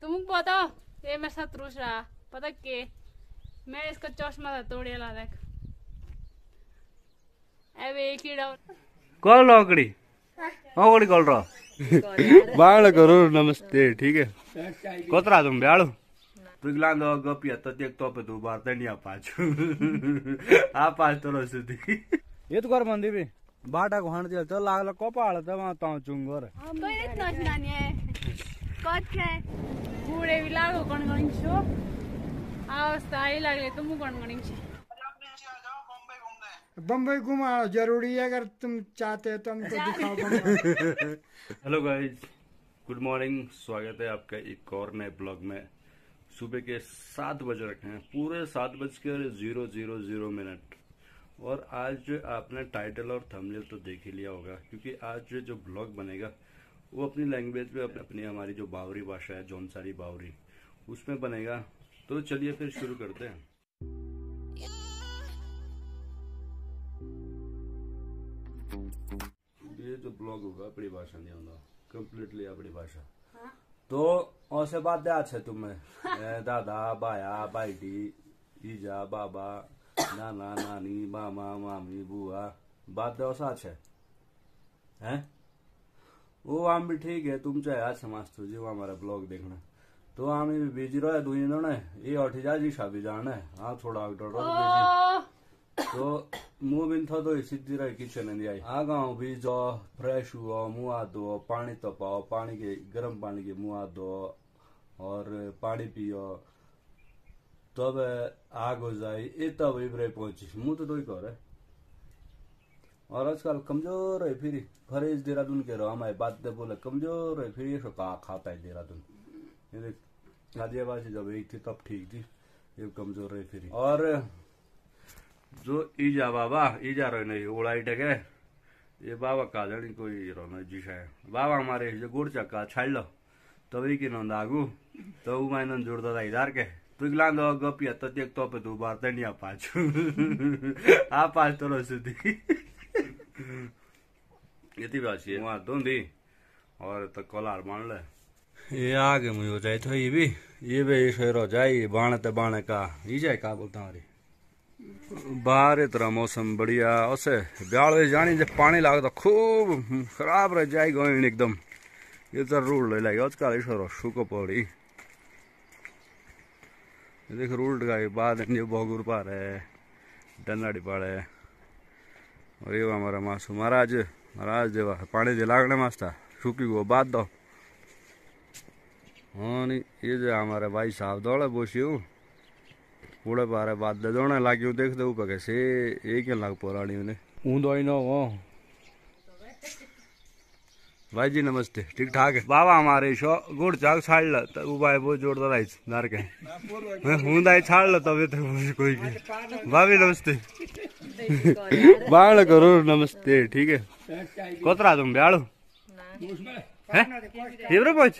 तुमको पता ये मेरे साथ रूस रहा पता के मैं इसका चश्मा था तोड़े ला देख अबे एक ही डाउन कॉल रोकड़ी ओकड़ी कॉल रो बाळ करो नमस्ते ठीक है कोतरा तुम ब्याळू पिघला दो गपिया तो देख तो पे तू बात नहीं आ पाछ आ पाछ तो रसुदी ये तो कर मंदी भी बाटा को हाण दे तो लागला कोपाळ त मा ता चुंगोर बरेच नाचनाने कत काय गुडे भी लागो गणगणिंचो अवस्था आई लागले तुम गणगणिंचे बम्बई घुमा जरूरी है अगर तुम चाहते हो तो हमको दिखाओ Bombay. Hello guys good morning स्वागत है आपका एक और नए ब्लॉग में। सुबह के 7 बज रखे हैं पूरे 7:00 और आज आपने टाइटल और थंबनेल तो देख ही लिया होगा क्योंकि आज जो ब्लॉग बनेगा वो अपनी लैंग्वेज में अपनी हमारी जो बावरी भाषा है जौनसारी बावरी उसमें बनेगा। तो चलिए फिर शुरू करते हैं। ये जो ब्लॉग होगा अपनी भाषा नहीं होगा कम्प्लीटली अपनी भाषा तो ऐसे बात याद है तुम्हें दादा बाया बाईटी ईजा बाबा नाना नानी मामा मामी बुआ बात ऐसा है वो आम भी ठीक है तुम चाहे आज समझते जो हमारा ब्लॉग देखना तो आम भी बिजी रहे दुई जन ये अठी जा जी शादी जाना है हाँ थोड़ा तो मुँह बिन था तो सीधी रही किचन नहीं आई आ गाँव भी जो फ्रेश हुआ मुँह हाथ धो पानी तपाओ पानी के गर्म पानी के मुँह हाथ धो और पानी पियो तब आग हो जाए ये तब इब्रे पहुंची मुँह तो ही कर और आजकल कमजोर है फिर फरेज देहरादून के रहो हमारे बात बोले कमजोर है फिर ये सो खाता है देहरादून गाजियाबाद जब एक थी तब ठीक थी ये कमजोर है फिर और जो ईजा बाबा ईजा रहे उड़ाई टके ये बाबा का जानी कोई रहना जीसा है बाबा हमारे जो गुड़ चक्का छाड़ लो तभी की नंद आगू तो मैंने जोड़ दो इधर के पिघला दो गपिया तो देख तो पे तू बात नहीं आ पाछ आ पाछ तो रसुदी यति बासी वहाँ दोंदी और तो कोलार मान ले ये आगे मुझे हो जाए तो ये भी शेर हो जाए बाणे का ये जाए का बोलता हमारी बाहर इतना मौसम बढ़िया उसे ब्याल जानी जब पानी लागता खूब खराब रह जाए गोइन एकदम ये तो रूल ले लगे उसका इशारा शुको पड़ी देख रूल का बाद जो बोगुर पा रहे डन्नाड़ी पाड़े और ये हमारा मासू महाराज देवा पानी दे लागने मास्ता सूकी को बात दो हाँ नहीं ये जो हमारे भाई साहब दौड़े बोसी पूरे पारे बात दे दोने लागी देख दे ऊपर कैसे एक ही लाग पोराड़ी ने ऊंधो ही ना हो भाई जी नमस्ते ठीक ठाक है बाबा हमारे शो गुड़ चाक छाड़ लो तो भाई वो जोड़ता रही नार के ऊंधा ही छाड़ लो तभी तक कोई भाभी नमस्ते बाण करो नमस्ते ठीक है कोतरा तुम ब्याड़ू है हिब्रो पहुंच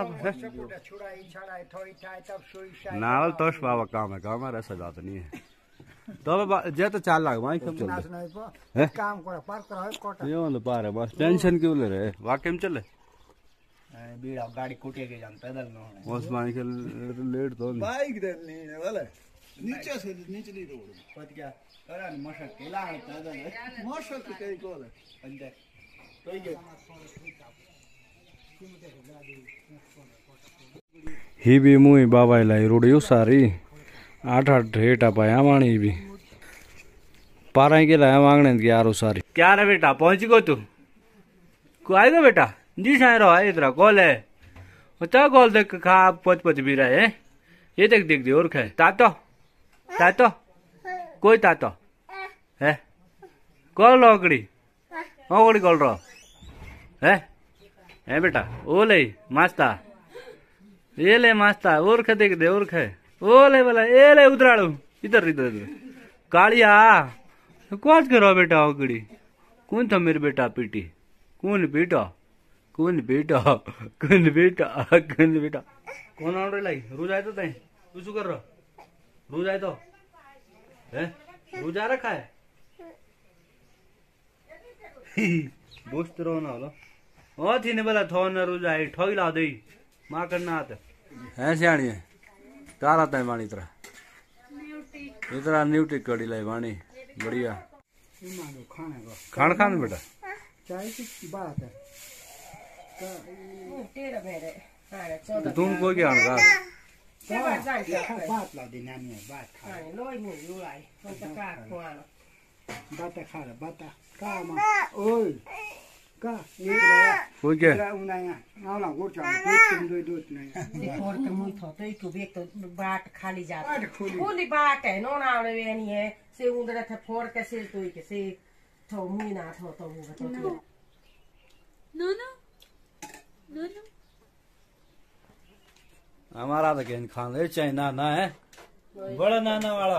नावल तोश बाबा काम है काम ऐसा जाता नहीं है तो जे तो 4 लाख वहीं कब चल काम कर पार कर ये वाला पार है बस टेंशन क्यों ले रहे वाकई में चले बीड़ा गाड़ी कुटिया के जान पैदल में होने बस मां के लेट तो बाइक दे नहीं वाला नीचे से निचली रोड पत क्या अरे मशक के ला पैदल मशक के को अंदर तो ये ही भी मुई बाबा लाई रोड़ी सारी 8 हेटा पाया वाणी भी पारा के लाया मांगने की यार सारी क्या रे बेटा पहुंच गो तू को आएगा बेटा जी साई रहो इधर कॉल है चा कॉल देख खा पच भी रहे ये देख देख दे और खाए तातो कोई तातो है कॉल ओकड़ी कॉल रहो है बेटा ओ ले मास्ता ये ले मास्ता और खा देख दे और खाए ओ ले बोला ए ले उतराड़ू इधर कालिया कौन करो बेटा ओकड़ी कौन था मेरे बेटा पीटी कौन बेटा कौन ऑर्डर लाई रोज आए तो तू शू कर रहा रोज आए तो है रोज आ रखा है बोझ तो रहो ना बोलो ओ थी ने बोला थो न रोज आए ठोई ला दे माँ करना आता है सियाणी है तारा तय वाणी इतरा न्यूटी इतरा न्यूटी कड़ी लाई वाणी बढ़िया मानो खाने को खान खान बेटा चाय की बात है तो तुम कोई क्या आनगा बात ला दी नानी है बात खा बात खा रहा बात का मा ओए का ये कोई क्या तेरा उनाया आउला गोट चाल दूध दूध नहीं फोर तो मुई थो तो इको बेक तो बाट खाली जात बाट खोली खोली बाट है नो ना ने वेनी है से उंदर थे फोर के से तो के से थो मुई ना थो तो वो तो नो नो नो नो हमारा तो कहीं खान ले चाइना ना है बड़ा नाना वाला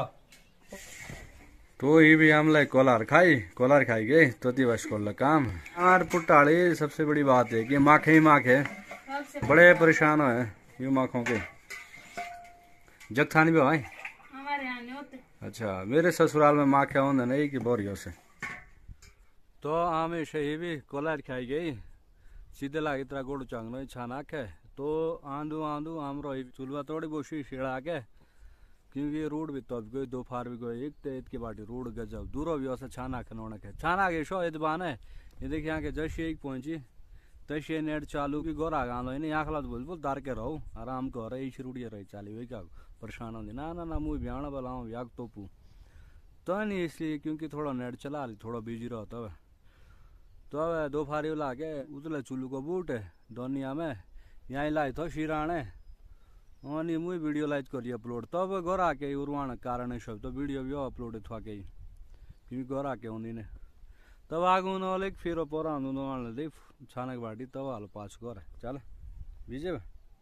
तो ये भी हम लाइक कोलार खाई गई तो दिवस को काम हमारे पुट्टाली सबसे बड़ी बात है कि माखे ही माखे बड़े परेशान है यू माखों के जगथानी भी भाई हमारे यहाँ नहीं होते अच्छा मेरे ससुराल में माखे होंगे नहीं कि बोरियों से तो हमेशा ये भी कोलार खाई गई सीधे लागे तरह गोड़ चांगनो छाना के तो आंदू हमरो चूल्हा थोड़ी बोशी शिड़ा के क्योंकि रोड भी तो गई दो फार भी गई एक तेज की बाटी रोड गजब दूरो भी ऐसा छाना खनौना के छाना के शो इतबान है ये देखिए यहाँ के जैसे एक पहुंची तैसे नेट चालू की गोरा गाँव नहीं आखला तो बोल दार के रहो आराम कर रही रुड़िया रही चाली वही क्या परेशान होती ना मुँह ब्याण बलाऊँ याग तोपू तो नहीं इसलिए क्योंकि थोड़ा नेट चला रही थोड़ा बिजी रहो तो अब दो फारी ला के उतले चुल्लू को बूट है दुनिया में यहाँ लाई थो शिराणे अनि मुई वीडियो लाइट करी अपलोड तब घर आके उर्वाण कारण सब तो वीडियो भी अपलोड था के क्योंकि घर आके होनी ने तब आगू न फिर पोरा दे छानक बाटी तब हाल पाँच घर चल बीजे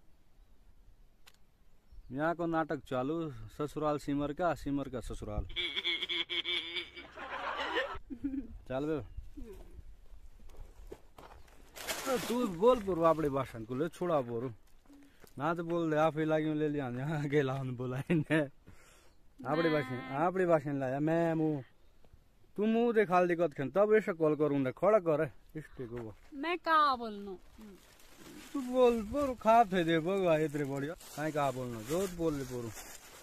यहाँ को नाटक चालू ससुराल सिमर का ससुराल चल बे तू बोल पुरु अपनी भाषा को ले छोड़ा पुरु ना तो बोल दे आप ही लागी ले लिया अकेला बोला अपनी भाषा लाया मैं मुँह तू मुँह दे खाल दिक्कत खेल तब ऐसा कॉल करूंगा खड़ा कर को मैं कहा बोलनो तू बोल पुरु खा थे दे बगवा इतने बढ़िया कहीं कहा बोलना जो बोल ले पुरु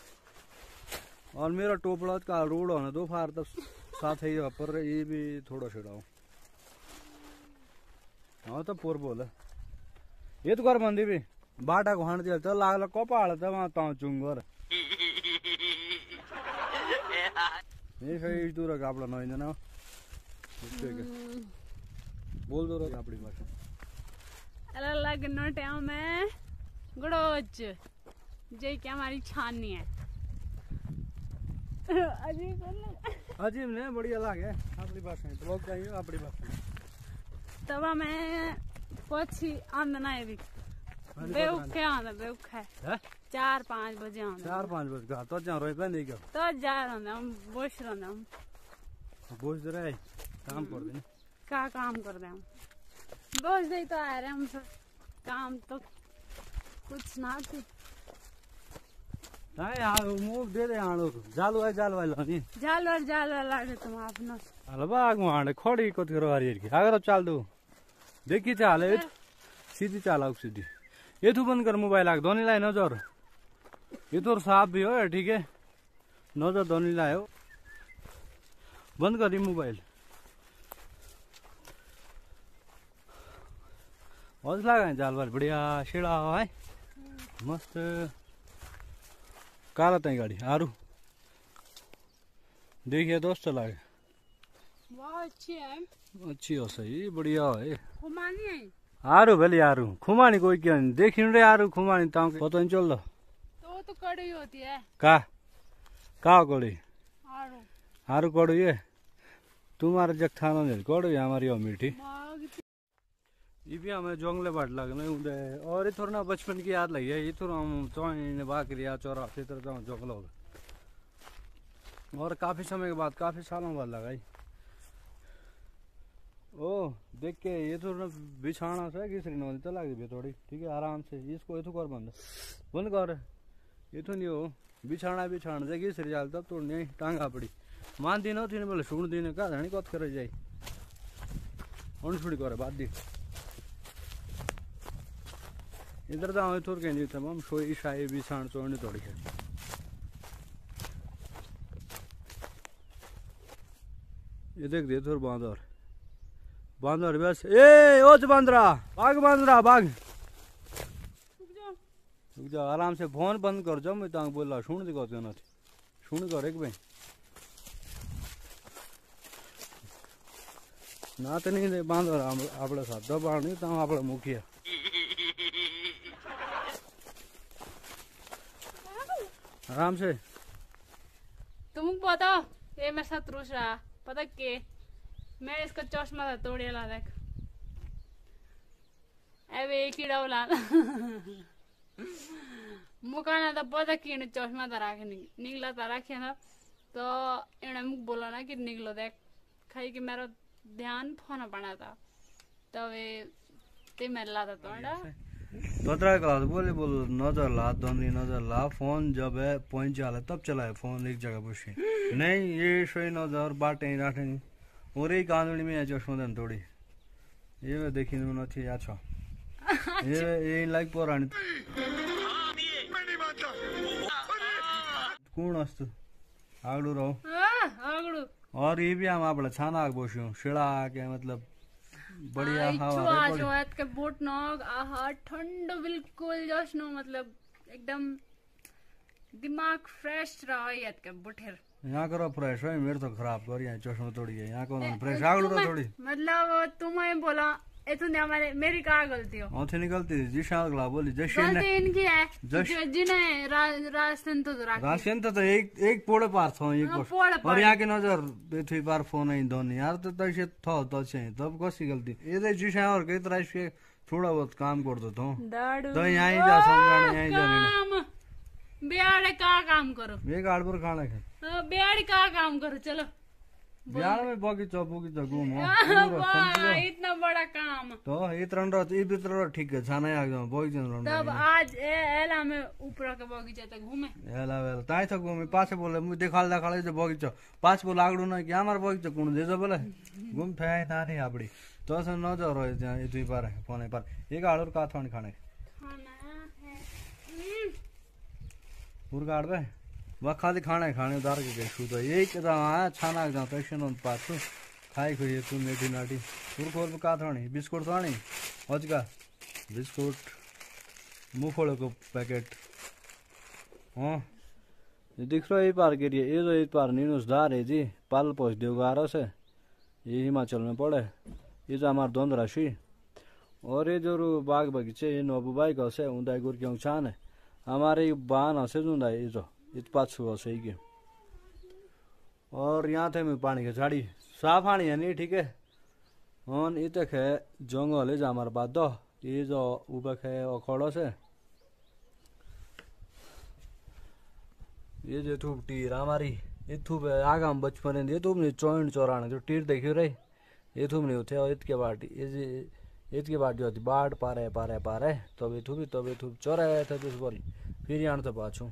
और मेरा टोपड़ा का रोड होना दो फार तब साथ ही पर ये भी थोड़ा छिड़ाओ हाँ तो पोर बोल ये तो कर बंदी भी बाटा को हाण दिया तो लागला कपाळ त वहां ताऊ चुंगर ये सही दूर का आपला नई ना बोल दो रे अपनी भाषा अलग अलग नोटिया में गुड़ोच जे क्या हमारी छानी है अजीब ने बढ़िया लागे अपनी भाषा ब्लॉग चाहिए अपनी भाषा तब मैं पछी आंदना है भी बेउखे आंदा बेउखे है 4-5 बजे आंदा 4-5 बजे का तो जा रोई पे नहीं क्या तो जा रहा हम बोश रहा हम बोझ रहे काम कर दे क्या काम कर दे हम बोझ दे तो आ रहे हम सब काम तो कुछ ना थी हां यार मुंह दे दे आणो जालू है जाल वाला नहीं जाल लागे तुम अपना हल बाग मांडे खोड़ी को करो हरी की अगर चाल दो देखी चाले सीधी चाल सीधी ये तू बंद कर मोबाइल आग दोनी लाए नजर ये तो साफ भी हो ठीक है नजर दोनी लाए हो बंद करी मोबाइल और लगा जाल बार बढ़िया शिड़ा है मस्त काला तई गाड़ी आरू देखिए दोस्त लागे बहुत अच्छी हो सही बढ़िया है खुमानी है आरू भले आरू खुमानी कोई क्यों नहीं देखी रे आरू खुमानी ताऊ पता नहीं चल तो कड़ी होती है का कड़ी आरू आरू कड़ी है तुम्हारे जगथाना नहीं कड़ी हमारी हो मीठी ये भी हमें जंगले बाट लगने उदे और ये थोड़ा ना बचपन की याद लगी है ये थोड़ा हम चौने बाकरिया चौराहे तरह जाऊँ जंगल हो और काफी समय के बाद काफी सालों बाद लगाई ओ देख के ये तो बिछाना से किसरी नौली तो लगी थोड़ी ठीक है आराम से इसको ये तो कर बंद कर ये तो नहीं हो बिछाना से किसरी जाल तब तो नहीं टांगा पड़ी मान दिन थी बोले सुन दिन का धनी कत कर जाए छुड़ी करे बात दी इधर तो थोड़ के नहीं था हम शोई शाही भी सांड चोड़ने तोड़ के ये देख दे थोड़ बांदर बस ए ओच बांदरा भाग रुक जा आराम से फोन बंद कर जाओ मैं तांग बोला सुन दे कहते ना सुन कर एक भाई ना तो नहीं दे बांदर आपड़ा साथ दबाण नहीं तां आपड़ा मुखिया आराम से तुमको पता ये मेरे साथ रूस रहा पता के मैं इसका चश्मा था तोड़े ला देख अब एक ही डाउला मुकाना था पता कि चश्मा था राखे निकला था राखे था तो इन्हें मुख बोला ना कि निकलो देख खाई कि मेरा ध्यान फोन पड़ा था तो वे ते मेरे ला था तोड़ा तोतरा क्लास बोले बोल नजर ला दोनी नजर ला फोन जब है पॉइंट चला तब चलाए फोन एक जगह पुशी नहीं ये सोई नजर बाटे राटे और एक कांदड़ी में चश्मा दन थोड़ी ये मैं देखी नहीं थी अच्छा ये लाइक पोरानी कौन अस्तु आगड़ू रहो आगड़ू और ये भी हम आपड़ा छाना आग बोशू शिड़ा के मतलब बढ़िया हवा के बोट नोग आहा ठंड बिल्कुल जश्नो मतलब एकदम दिमाग फ्रेश रहा याद के बुठेर यहाँ करो फ्रेश है मेरे तो खराब कर यहाँ चश्मा तोड़ी है यहाँ कौन फ्रेश आगड़ू रहो थोड़ी मतलब तुम्हें बोला ये तो हमारे मेरी क्या गलती हो औथे निकलती जी शागला बोली जैसे गलती इनकी है जिन्हें राशन तो राशन तो एक पोड़े पार था एक और यहाँ के नजर बेथुई पार फोन है दोनों यार तो तैसे था तो छे तब कौन सी गलती ये दे जी शाह और कई तरह से थोड़ा बहुत काम कर दो तो यहाँ ही जा समझाने यहाँ ही जाने बिहाड़ी का काम करो एक आड़ पर खाना खा बिहाड़ी का काम करो चलो बिहार में बगीचा घूमो इतना बड़ा काम तो इतना ठीक है छाना आ जाओ बगीचा तब आज एला में ऊपर के बगीचा तक घूमे एला वेला ताई तो घूमे पाछे बोले मुझे देखाल जो बगीचा पास बोला आगड़ू ना कि हमारा बगीचा कौन दे बोले घूम फे ना नहीं आपड़ी तो ऐसा न जाओ रहे दुई पार फोने पार एक आड़ का थोड़ी खाने पूरा आड़ वह खाली खाने उधार के गए तो एक छाना जाओ तो पाछू खाई खुई तू मेठी नाटी पूर खोल का थानी बिस्कुट थानी अजका बिस्कुट मुफोड़े को पैकेट हाँ दिख रहा है पार के लिए ये जो पार नीनुसदार है जी पाल पोस देवगारा से ये हिमाचल में पड़े ये जो हमारे दोनों राशि और ये जो बाग बगीचे ये नोबू बाई का से ऊंदाई गुर क्यों छान है हमारे बान हसे ऊंदाई ये जो इत पाछू सही के और यहाँ थे मैं पानी के झाड़ी साफ पानी है नहीं ठीक है और ये तक है जंगल है जो हमारे बाद दो ये जो उबक है अखोड़ा से ये जो थूप टीर हमारी ये थूप आगा हम बचपन ये थूप नहीं चौड़ चौराना जो टीर देखी रही ये थूप नहीं होते और इत के बाटी इत के बाटी होती बाट पारे तब ये थूप चौराया था बोली फिर यहाँ तो पाछू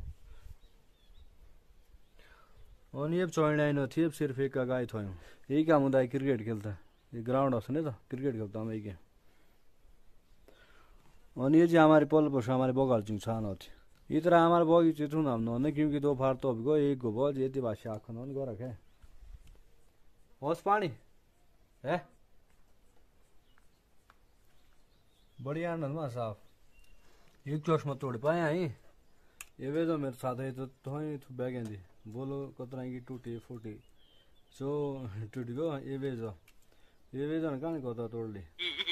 और ये चौड़ाई न थी सिर्फ एक गाय थो यही काम होता है क्रिकेट खेलता है ये ग्राउंड होता नहीं तो क्रिकेट खेलता हूँ यही और ये जी हमारी पल पोष हमारे बगाल चुन छान होती इतना हमारे बगीचे थू नाम न क्योंकि दो फार तो गो एक गो बहुत ये भाषा आख न गो रखे होश पानी है बढ़िया आनंद साफ एक चश्मा तोड़ पाए आई ये वे तो मेरे साथ है तो बैग दी बोलो कतरा की टूटी फूटी सो टूट गो ये वेजो ना कहाँ कता तोड़ ली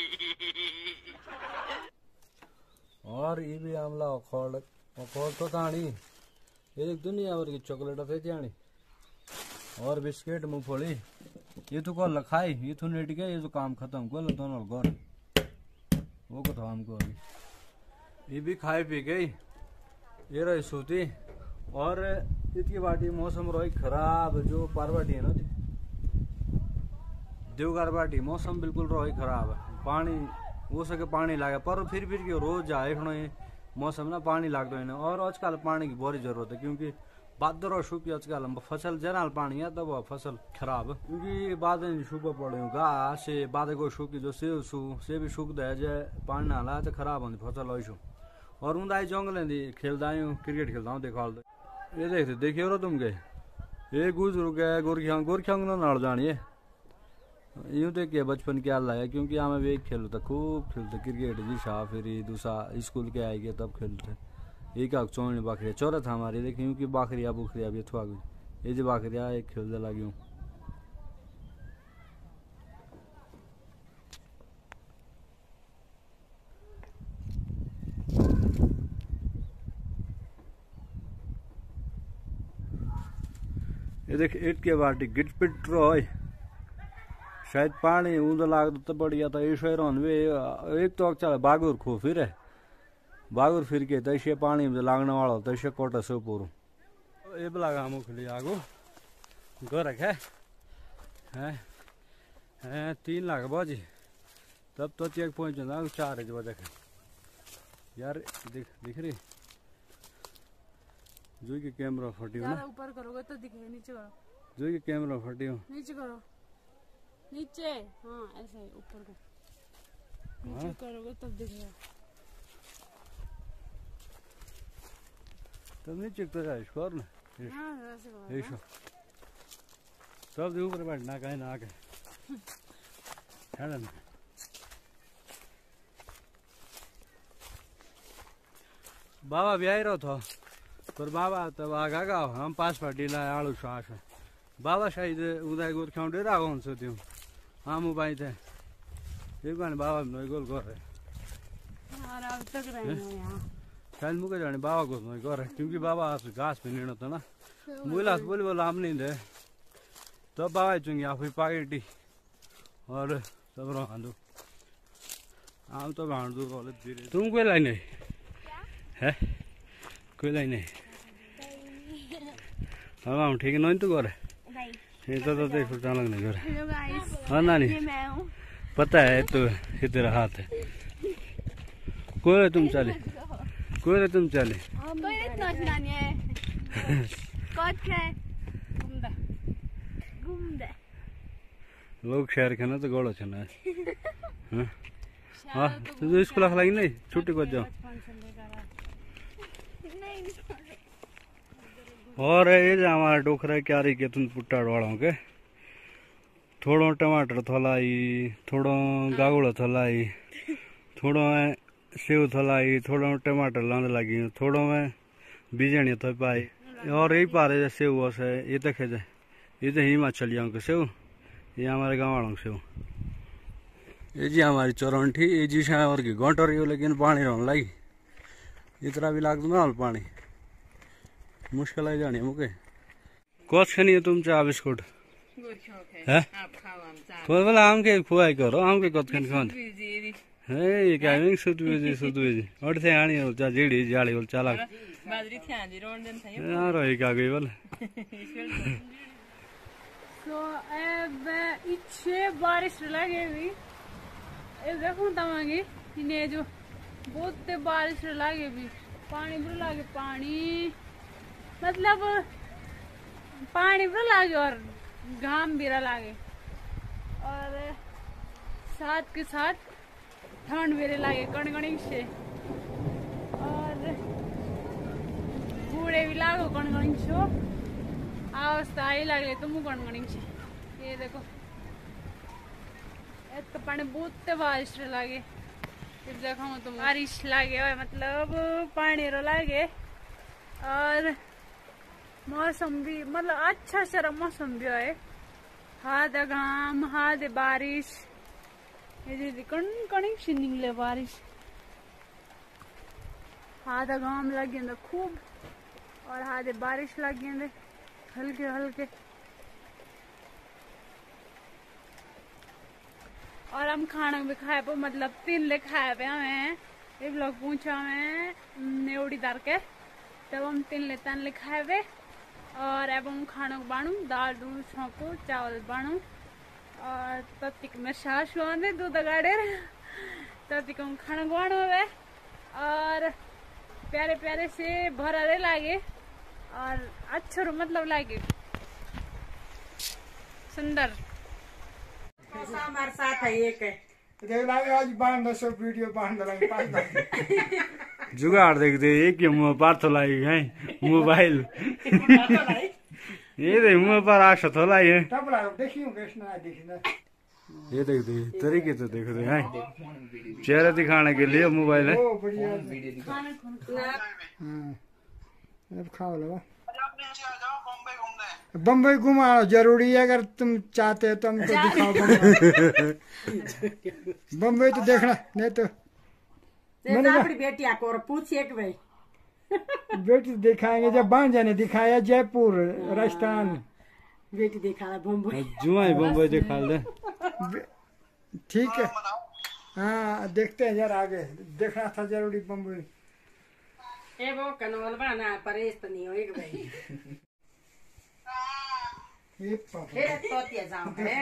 और ये भी आमला अखोड़ तो तानी ये दुनिया भर की चॉकलेट थे त्यानी और बिस्किट मूंगफली ये तो कल खाई ये तो नेट गया ये तो काम खत्म कर दोनों गौर वो को तो हमको ये भी खाई पी गई ये रही सूती और इतनी बाटी मौसम रही खराब जो पारवाटी है ना देवगार बाटी मौसम बिल्कुल रही खराब है पानी हो सके पानी लागे पर फिर क्यों रोज जाए मौसम ना पानी लगता है और आजकल पानी की बहुत जरूरत है क्योंकि बादर और सूखी आजकल फसल जनाल पानी है तब फसल खराब क्योंकि बाद सूखा पड़े घास से बाद को सूखी जो से भी सूख दे जाए पानी ना ला तो खराब होती फसल हो और उन आई जंगल खेलता हूँ क्रिकेट खेलता हूँ देखो ये देखते देखियो रो तुम गए ये गुजरू गए गोरख्यांग ना नाड़ जानी है यूँ तो क्या बचपन क्या लाया क्योंकि हमें वे खेलो था खूब खेलते क्रिकेट जी शाह फिर दूसरा स्कूल के आए गए तब खेलते एक चौनी बाखरिया चौरा था हमारी देखिए क्योंकि बाखरिया बुखरिया भी थोड़ा गई ये जो बाखरिया एक खेलते लगी हूँ ये देख ईट के बाटी गिट पिट रो शायद पानी ऊंधा लाग तो बढ़िया था ये शेर एक तो चल बागुर खो फिर है बागुर फिर के तैसे पानी में लागने वाला तैसे कोटा से पूरा ये लगा मुखली आगो घर है 3 लाख बाजी तब तो चेक पॉइंट 4 बजे यार दिख रही जो कि कैमरा फटी हो ना ऊपर करोगे तो दिखेगा नीचे करो जो कि कैमरा फटी हो नीचे करो नीचे हाँ ऐसे ऊपर को नीचे करोगे तब दिखेगा तब नीचे तो जाए इसको और ना हाँ ऐसे करो ऐसा तब ऊपर बैठना कहीं ना आके है ना बाबा भी आई रहा था पर बाबा तब आगा हम पास पार्टी लाए आलू श्वास बाबा शायद उदा गोरख्यां डेरा हुन्छ त्यो हम उबाई थे ये कौन बाबा नोई गोल कर रहे और अब तक रहे हो यहाँ शायद मुझे जाने बाबा को नोई कर रहे क्योंकि बाबा घास पे नहीं था ना मुझे बोले आम नहीं थे तब बाबा चुंगी आप पाकेटी और सब रो आम तो भाड़ दो तुम कोई लाई नहीं है कोई लाई नहीं हम ठीक है नहीं तो करे ये तो देखो चालक नहीं करे हाँ नानी पता है तो ये तेरा हाथ है कोई तुम चले लोग शहर के ना तो गौड़ छे ना हाँ तो स्कूल लगी नहीं छुट्टी को जाओ और ये जो हमारा डोखरा क्यारी के तुम पुट्टा वालों के थोड़ो टमाटर थोलाई थोड़ो गागुड़ थोलाई थोड़ो सेव थोलाई थोड़ो टमाटर लाने लगी थोड़ो में बीजणी थो पाई और यही पा रहे सेव से ये देखे जाए ये तो हिमाचलियों के सेव ये हमारे गाँव वालों के सेव ये जी हमारी चौरंठी ये जी शायद और की घंट रही हो लेकिन पानी रहने लगी इतना भी लाग ना पानी मुश्किल है जानी मुके कोच खनी है तुम चा बिस्कुट है कोई बोला आम के खुआई करो आम के कोच खन खान है ये क्या है सुत बेजी और थे आनी हो चा जीड़ी जाली हो चाला बाजरी थी आजी रोड दिन था यार ये क्या गई बोल तो अब इच्छे बारिश लगे भी ये देखो तमांगी इन्हें जो बहुत बारिश लगे भी पानी भी लगे पानी मतलब पानी भी लागे और घाम भी लागे और साथ के साथ ठंड भी लागे कणकणी से और बूढ़े भी लागो कणकणी से अवस्था आई लगे तुम कणकणी से ये देखो तो पानी बहुत बारिश लागे फिर देखो तुम बारिश लागे मतलब पानी रो लागे और मौसम भी मतलब अच्छा सारा मौसम भी है हाथ घाम हाथ बारिश ये कण से निकले बारिश हाथ घाम लगे खूब और हाथ बारिश लगे हल्के हल्के और हम खाना भी खाए पे मतलब 3 ले खाए पे हमें ये लोग पूछा हमें नेवड़ी दार के तब हम 3 ले तन ले खाए पे और अब हम खाना को बाणू दाल दूध छोंको चावल बाणू और तब में सास वांदे दूध गाड़े तब हम खाना को बाणू है और प्यारे प्यारे से भरा रे लागे और अच्छा मतलब लागे सुंदर हमारे साथ है एक आज बांध वीडियो बांध जुगाड़ देख दे एक ही मुंह पर तो लाई है मोबाइल ये देख मुंह पर आशा तो लाई है तबला देखियो कृष्णा देखना ये देख दे तरीके से देख दे हैं चेहरा दिखाने के लिए मोबाइल है ओ बढ़िया अब खाओ लो बम्बई घुमाओ जरूरी है अगर तुम चाहते हो तो हमको दिखाओ बम्बई तो देखना नहीं तो मैंने अपनी बेटी को और पूछिए कि भाई बेटी दिखाएंगे जब भांजा ने दिखाया जयपुर राजस्थान बेटी दिखा बम्बई जुआ ही बम्बई दिखा दे ठीक है हाँ देखते हैं यार आगे देखना था जरूरी बम्बई ए वो कनवल बना परेश तो नहीं होएगा भाई ये पापा फिर तो ते जाओ है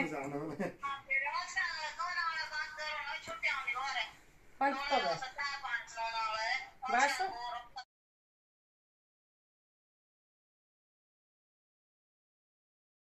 बस